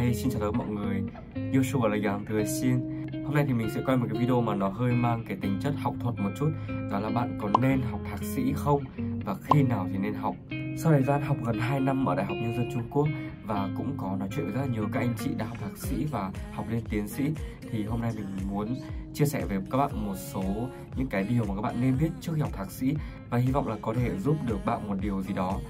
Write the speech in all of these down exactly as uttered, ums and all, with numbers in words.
Hi, xin chào tất cả mọi người. Yêu shu là Yang Thừa Xin. Hôm nay thì mình sẽ quay một cái video mà nó hơi mang cái tính chất học thuật một chút. Đó là bạn có nên học thạc sĩ không? Và khi nào thì nên học? Sau thời gian học gần hai năm ở Đại học Nhân dân Trung Quốc và cũng có nói chuyện với rất là nhiều các anh chị đã học thạc sĩ và học lên tiến sĩ, thì hôm nay mình muốn chia sẻ với các bạn một số những cái điều mà các bạn nên biết trước khi học thạc sĩ, và hy vọng là có thể giúp được bạn một điều gì đó.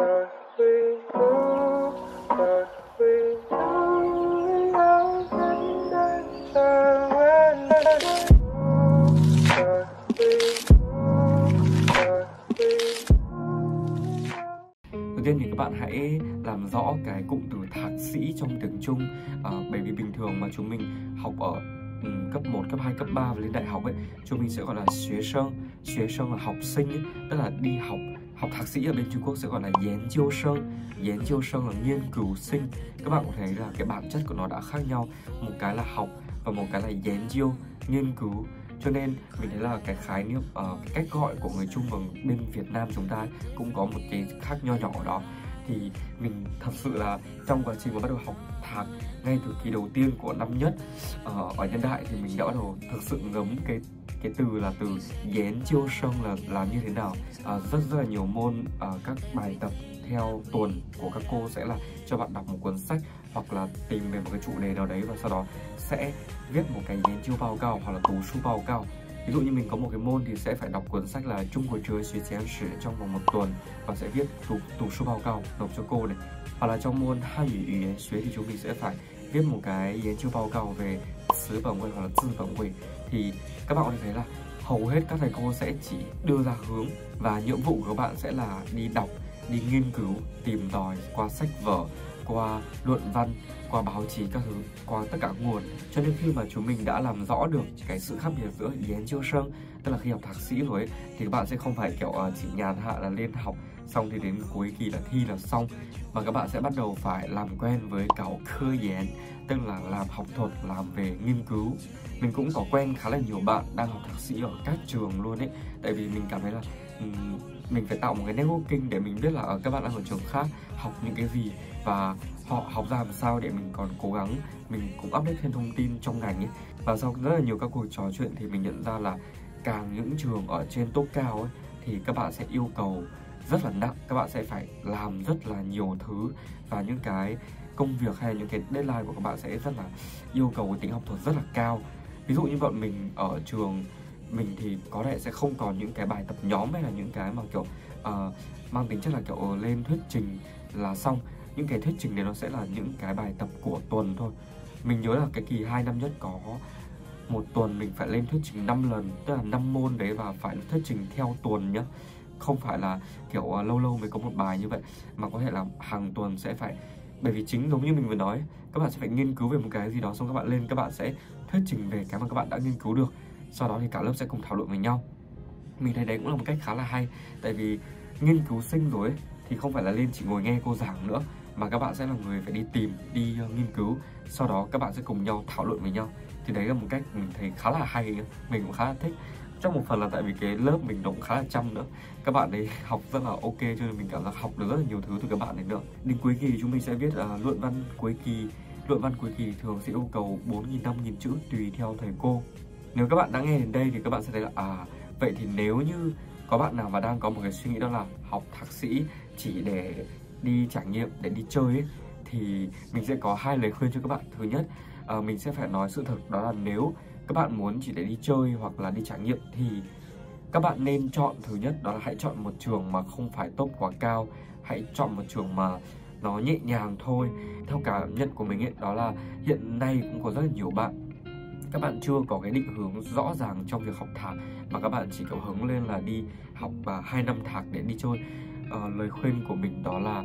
Đầu tiên thì các bạn hãy làm rõ cái cụm từ thạc sĩ trong tiếng Trung, à, bởi vì bình thường mà chúng mình học ở um, cấp một, cấp hai, cấp ba và lên đại học ấy, chúng mình sẽ gọi là xuế生. Xuế生là học sinh ấy, tức là đi học. Học thạc sĩ ở bên Trung Quốc sẽ gọi là研究生.研究生là nghiên cứu sinh. Các bạn có thấy là cái bản chất của nó đã khác nhau. Một cái là học và một cái là研究, nghiên cứu. Cho nên mình thấy là cái khái niệm, uh, cái cách gọi của người Trung và bên Việt Nam chúng ta cũng có một cái khác nho nhỏ ở đó. Thì mình thật sự là trong quá trình mà bắt đầu học thạc, ngay từ kỳ đầu tiên của năm nhất uh, ở Nhân Đại, thì mình đã bắt đầu thực sự ngấm cái cái từ là từ研究生là làm như thế nào. Uh, rất rất là nhiều môn, uh, các bài tập theo tuần của các cô sẽ là cho bạn đọc một cuốn sách hoặc là tìm về một cái chủ đề nào đấy, và sau đó sẽ viết một cái nghiên cứu báo cáo hoặc là tủ su báo cáo. Ví dụ như mình có một cái môn thì sẽ phải đọc cuốn sách là Trung Quốc哲学简史trong vòng một tuần và sẽ viết tủ, tủ su báo cáo nộp cho cô này. Hoặc là trong môn Hàn ngữ语言学thì chúng mình sẽ phải viết một cái nghiên cứu báo cáo về xứ bản quê hoặc là tư bản quê. Thì các bạn có thể thấy là hầu hết các thầy cô sẽ chỉ đưa ra hướng, và nhiệm vụ của các bạn sẽ là đi đọc, đi nghiên cứu, tìm tòi qua sách vở, qua luận văn, qua báo chí các thứ, qua tất cả nguồn. Cho nên khi mà chúng mình đã làm rõ được cái sự khác biệt giữa研究生, tức là khi học thạc sĩ rồi ấy, thì các bạn sẽ không phải kiểu uh, chỉ nhàn hạ là lên học xong thì đến cuối kỳ là thi là xong, mà các bạn sẽ bắt đầu phải làm quen với cảo khơ研, tức là làm học thuật, làm về nghiên cứu. Mình cũng có quen khá là nhiều bạn đang học thạc sĩ ở các trường luôn ấy, tại vì mình cảm thấy là um, mình phải tạo một cái networking để mình biết là ở các bạn đang ở trường khác học những cái gì và họ học ra làm sao, để mình còn cố gắng mình cũng update thêm thông tin trong ngành ấy. Và sau rất là nhiều các cuộc trò chuyện thì mình nhận ra là càng những trường ở trên top cao ấy thì các bạn sẽ yêu cầu rất là nặng, các bạn sẽ phải làm rất là nhiều thứ, và những cái công việc hay những cái deadline của các bạn sẽ rất là yêu cầu cái tính học thuật rất là cao. Ví dụ như bọn mình ở trường mình thì có lẽ sẽ không còn những cái bài tập nhóm hay là những cái mà kiểu uh, mang tính chất là kiểu lên thuyết trình là xong. Những cái thuyết trình này nó sẽ là những cái bài tập của tuần thôi. Mình nhớ là cái kỳ hai năm nhất có một tuần mình phải lên thuyết trình năm lần, tức là năm môn đấy, và phải thuyết trình theo tuần nhá. Không phải là kiểu uh, lâu lâu mới có một bài như vậy, mà có thể là hàng tuần sẽ phải. Bởi vì chính giống như mình vừa nói, các bạn sẽ phải nghiên cứu về một cái gì đó, xong các bạn lên các bạn sẽ thuyết trình về cái mà các bạn đã nghiên cứu được. Sau đó thì cả lớp sẽ cùng thảo luận với nhau. Mình thấy đấy cũng là một cách khá là hay, tại vì nghiên cứu sinh rồi ấy, thì không phải là lên chỉ ngồi nghe cô giảng nữa, mà các bạn sẽ là người phải đi tìm, đi uh, nghiên cứu. Sau đó các bạn sẽ cùng nhau thảo luận với nhau. Thì đấy là một cách mình thấy khá là hay, mình cũng khá là thích. Trong một phần là tại vì cái lớp mình cũng khá là chăm nữa, các bạn ấy học rất là ok, cho nên mình cảm giác học được rất là nhiều thứ từ các bạn ấy nữa. Đến cuối kỳ chúng mình sẽ viết uh, luận văn cuối kỳ. Luận văn cuối kỳ thường sẽ yêu cầu bốn nghìn, năm nghìn chữ tùy theo thầy cô. Nếu các bạn đã nghe đến đây thì các bạn sẽ thấy là à, vậy thì nếu như có bạn nào mà đang có một cái suy nghĩ đó là học thạc sĩ chỉ để đi trải nghiệm, để đi chơi ấy, thì mình sẽ có hai lời khuyên cho các bạn. Thứ nhất, uh, mình sẽ phải nói sự thật, đó là nếu các bạn muốn chỉ để đi chơi hoặc là đi trải nghiệm thì các bạn nên chọn, thứ nhất đó là hãy chọn một trường mà không phải top quá cao. Hãy chọn một trường mà nó nhẹ nhàng thôi. Theo cảm nhận của mình ấy, đó là hiện nay cũng có rất là nhiều bạn, các bạn chưa có cái định hướng rõ ràng trong việc học thạc, mà các bạn chỉ kiểu hứng lên là đi học hai uh, năm thạc để đi chơi. Uh, lời khuyên của mình đó là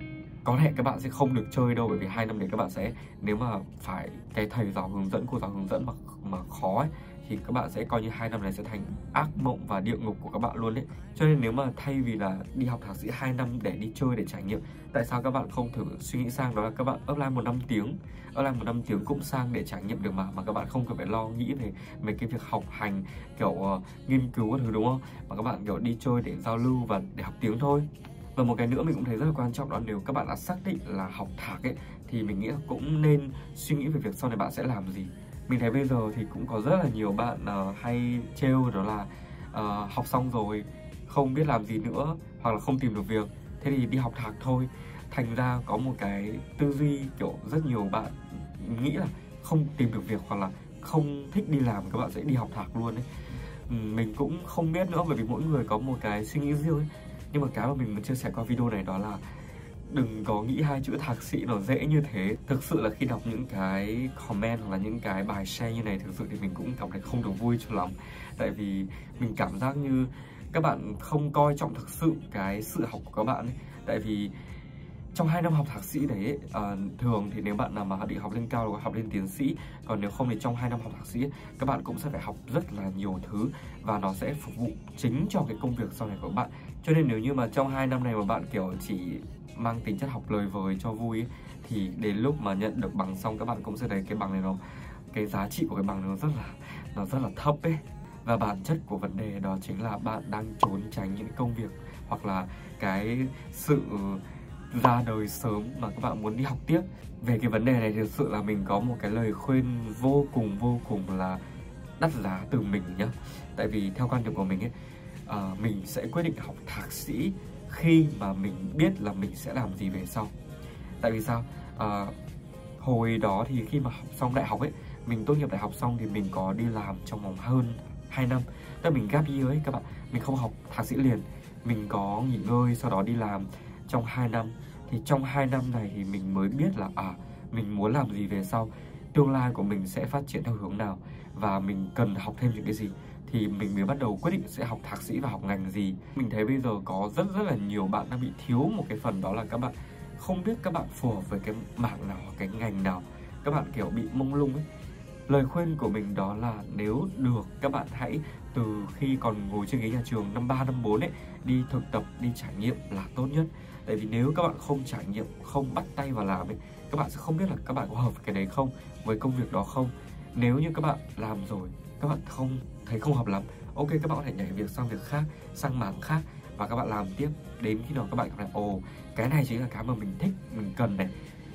có lẽ các bạn sẽ không được chơi đâu, bởi vì hai năm đấy các bạn sẽ, nếu mà phải cái thầy giáo hướng dẫn, cô giáo hướng dẫn mà mà khó ấy, thì các bạn sẽ coi như hai năm này sẽ thành ác mộng và địa ngục của các bạn luôn đấy. Cho nên nếu mà thay vì là đi học thạc sĩ hai năm để đi chơi, để trải nghiệm, tại sao các bạn không thử suy nghĩ sang đó là các bạn apply một năm tiếng, apply một năm tiếng cũng sang để trải nghiệm được mà mà các bạn không cần phải lo nghĩ về mấy cái việc học hành kiểu uh, nghiên cứu các thứ, đúng không? Mà các bạn kiểu đi chơi để giao lưu và để học tiếng thôi. Và một cái nữa mình cũng thấy rất là quan trọng, đó nếu các bạn đã xác định là học thạc ấy, thì mình nghĩ là cũng nên suy nghĩ về việc sau này bạn sẽ làm gì. Mình thấy bây giờ thì cũng có rất là nhiều bạn uh, hay trêu đó là uh, học xong rồi không biết làm gì nữa hoặc là không tìm được việc, thế thì đi học thạc thôi. Thành ra có một cái tư duy kiểu rất nhiều bạn nghĩ là không tìm được việc hoặc là không thích đi làm các bạn sẽ đi học thạc luôn ấy. Mình cũng không biết nữa, bởi vì mỗi người có một cái suy nghĩ riêng ấy. Nhưng mà cái mà mình muốn chia sẻ qua video này đó là đừng có nghĩ hai chữ thạc sĩ nó dễ như thế. Thực sự là khi đọc những cái comment hoặc là những cái bài share như này, thực sự thì mình cũng cảm thấy không được vui cho lắm. Tại vì mình cảm giác như các bạn không coi trọng thực sự cái sự học của các bạn ấy. Tại vì trong hai năm học thạc sĩ đấy ấy, uh, thường thì nếu bạn nào mà định học lên cao hoặc học lên tiến sĩ, còn nếu không thì trong hai năm học thạc sĩ ấy, các bạn cũng sẽ phải học rất là nhiều thứ và nó sẽ phục vụ chính cho cái công việc sau này của bạn. Cho nên nếu như mà trong hai năm này mà bạn kiểu chỉ mang tính chất học lời vời cho vui ấy, thì đến lúc mà nhận được bằng xong các bạn cũng sẽ thấy cái bằng này nó cái giá trị của cái bằng nó rất là nó rất là thấp ấy. Và bản chất của vấn đề đó chính là bạn đang trốn tránh những công việc hoặc là cái sự ra đời sớm mà các bạn muốn đi học tiếp. Về cái vấn đề này thì thực sự là mình có một cái lời khuyên vô cùng vô cùng là đắt giá từ mình nhá. Tại vì theo quan điểm của mình ấy, uh, mình sẽ quyết định học thạc sĩ khi mà mình biết là mình sẽ làm gì về sau. Tại vì sao? Uh, hồi đó thì khi mà học xong đại học ấy, mình tốt nghiệp đại học xong thì mình có đi làm trong vòng hơn hai năm. Tức là mình gap year ấy các bạn, mình không học thạc sĩ liền, mình có nghỉ ngơi sau đó đi làm trong hai năm. Thì trong hai năm này thì mình mới biết là à, mình muốn làm gì về sau, tương lai của mình sẽ phát triển theo hướng nào và mình cần học thêm những cái gì, thì mình mới bắt đầu quyết định sẽ học thạc sĩ và học ngành gì. Mình thấy bây giờ có rất rất là nhiều bạn đang bị thiếu một cái phần, đó là các bạn không biết các bạn phù hợp với cái mảng nào hoặc cái ngành nào, các bạn kiểu bị mông lung ấy. Lời khuyên của mình đó là nếu được các bạn hãy từ khi còn ngồi trên ghế nhà trường năm ba, năm bốn ấy, đi thực tập, đi trải nghiệm là tốt nhất. Tại vì nếu các bạn không trải nghiệm, không bắt tay vào làm ấy, các bạn sẽ không biết là các bạn có hợp với cái đấy không, với công việc đó không. Nếu như các bạn làm rồi, các bạn không thấy không hợp lắm, ok, các bạn có thể nhảy việc sang việc khác, sang mảng khác và các bạn làm tiếp đến khi nào các bạn cảm thấy ồ, cái này chính là cái mà mình thích, mình cần này,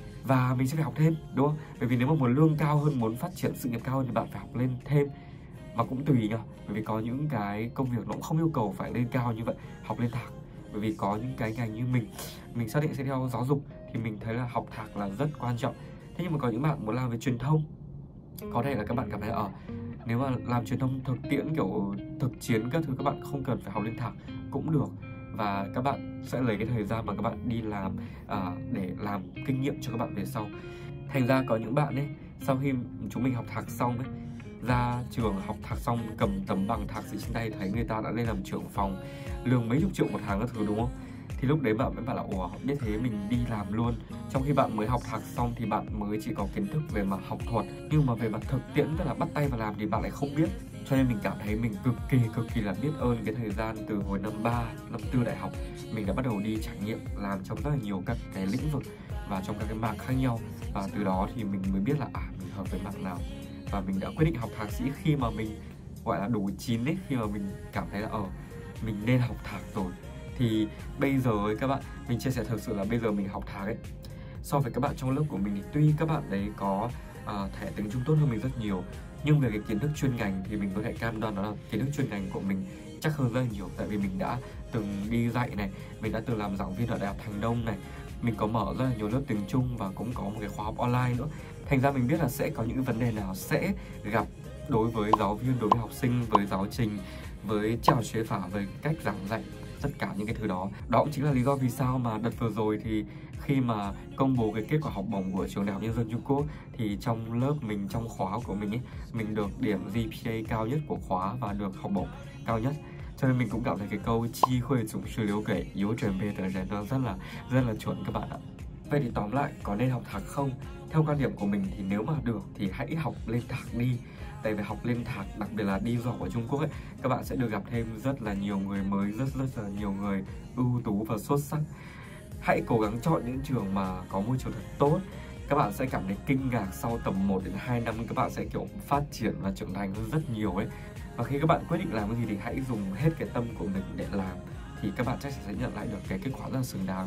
và mình sẽ phải học thêm, đúng không? Bởi vì nếu mà muốn lương cao hơn, muốn phát triển sự nghiệp cao hơn thì bạn phải học lên thêm. Mà cũng tùy nhá, bởi vì có những cái công việc nó cũng không yêu cầu phải lên cao như vậy, học lên thạc. Bởi vì có những cái ngành như mình, mình xác định sẽ theo giáo dục thì mình thấy là học thạc là rất quan trọng. Thế nhưng mà có những bạn muốn làm về truyền thông, có thể là các bạn cảm thấy ở nếu mà làm truyền thông thực tiễn kiểu thực chiến các thứ, các bạn không cần phải học lên thạc cũng được, và các bạn sẽ lấy cái thời gian mà các bạn đi làm à, để làm kinh nghiệm cho các bạn về sau. Thành ra có những bạn ấy, sau khi chúng mình học thạc xong ấy, ra trường học thạc xong cầm tấm bằng thạc sĩ trên tay, thấy người ta đã lên làm trưởng phòng, lương mấy chục triệu một tháng các thứ, đúng không? Thì lúc đấy bạn mới bảo là ủa, biết thế mình đi làm luôn. Trong khi bạn mới học thạc xong thì bạn mới chỉ có kiến thức về mặt học thuật, nhưng mà về mặt thực tiễn, tức là bắt tay vào làm thì bạn lại không biết. Cho nên mình cảm thấy mình cực kỳ cực kỳ là biết ơn cái thời gian từ hồi năm ba, năm tư đại học mình đã bắt đầu đi trải nghiệm làm trong rất là nhiều các cái lĩnh vực và trong các cái mảng khác nhau. Và từ đó thì mình mới biết là à, mình hợp với mảng nào. Và mình đã quyết định học thạc sĩ khi mà mình gọi là đủ chín ấy, khi mà mình cảm thấy là ờ mình nên học thạc rồi. Thì bây giờ ấy các bạn, mình chia sẻ thực sự là bây giờ mình học thạc ấy, so với các bạn trong lớp của mình thì tuy các bạn đấy có uh, thẻ tiếng Trung tốt hơn mình rất nhiều, nhưng về cái kiến thức chuyên ngành thì mình có thể cam đoan đó là kiến thức chuyên ngành của mình chắc hơn rất là nhiều. Tại vì mình đã từng đi dạy này, mình đã từng làm giảng viên ở Đại học Thành Đông này, mình có mở rất là nhiều lớp tiếng Trung và cũng có một cái khóa học online nữa. Thành ra mình biết là sẽ có những vấn đề nào sẽ gặp đối với giáo viên, đối với học sinh, với giáo trình, với chào chế phả, với cách giảng dạy, tất cả những cái thứ đó. Đó cũng chính là lý do vì sao mà đợt vừa rồi thì khi mà công bố cái kết quả học bổng của trường Đại học Nhân dân Trung Quốc thì trong lớp mình, trong khóa của mình ấy, mình được điểm giê pê a cao nhất của khóa và được học bổng cao nhất. Cho nên mình cũng cảm thấy cái câu chi khuê chúng sư liễu kể yếu chuẩn bê tờ rèn nó rất là rất là chuẩn các bạn ạ. Vậy thì tóm lại, có nên học thạc không? Theo quan điểm của mình thì nếu mà được thì hãy học lên thạc đi. Tại vì học lên thạc, đặc biệt là đi du học ở Trung Quốc ấy, các bạn sẽ được gặp thêm rất là nhiều người mới, rất rất là nhiều người ưu tú và xuất sắc. Hãy cố gắng chọn những trường mà có môi trường thật tốt. Các bạn sẽ cảm thấy kinh ngạc sau tầm một đến hai năm các bạn sẽ kiểu phát triển và trưởng thành hơn rất nhiều ấy. Và khi các bạn quyết định làm cái gì thì hãy dùng hết cái tâm của mình để làm, thì các bạn chắc chắn sẽ nhận lại được cái kết quả rất là xứng đáng.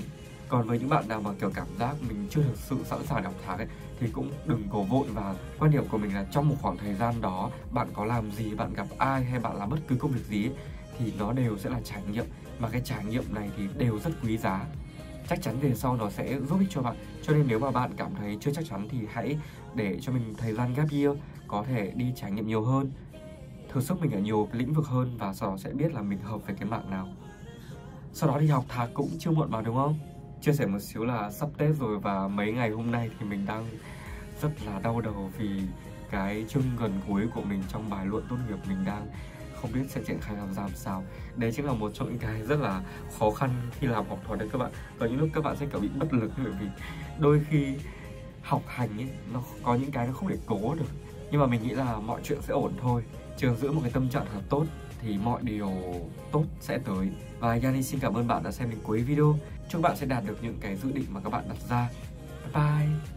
Còn với những bạn nào mà kiểu cảm giác mình chưa thực sự sẵn sàng học thạc ấy, thì cũng đừng có vội. Và quan điểm của mình là trong một khoảng thời gian đó, bạn có làm gì, bạn gặp ai hay bạn làm bất cứ công việc gì ấy, thì nó đều sẽ là trải nghiệm. Mà cái trải nghiệm này thì đều rất quý giá. Chắc chắn về sau nó sẽ giúp ích cho bạn. Cho nên nếu mà bạn cảm thấy chưa chắc chắn thì hãy để cho mình thời gian gap year, có thể đi trải nghiệm nhiều hơn, thử sức mình ở nhiều lĩnh vực hơn, và sau đó sẽ biết là mình hợp với cái mảng nào. Sau đó thì học thạc cũng chưa muộn mà, đúng không? Chia sẻ một xíu là sắp Tết rồi, và mấy ngày hôm nay thì mình đang rất là đau đầu vì cái chương gần cuối của mình trong bài luận tốt nghiệp mình đang không biết sẽ triển khai làm ra làm sao. Đấy chính là một trong những cái rất là khó khăn khi làm học thuật đấy các bạn. Có những lúc các bạn sẽ kiểu bị bất lực, bởi vì đôi khi học hành ấy, nó có những cái nó không thể cố được. Nhưng mà mình nghĩ là mọi chuyện sẽ ổn thôi. Trường giữ một cái tâm trạng thật tốt thì mọi điều tốt sẽ tới. Và Yani xin cảm ơn bạn đã xem đến cuối video. Chúc bạn sẽ đạt được những cái dự định mà các bạn đặt ra. Bye bye!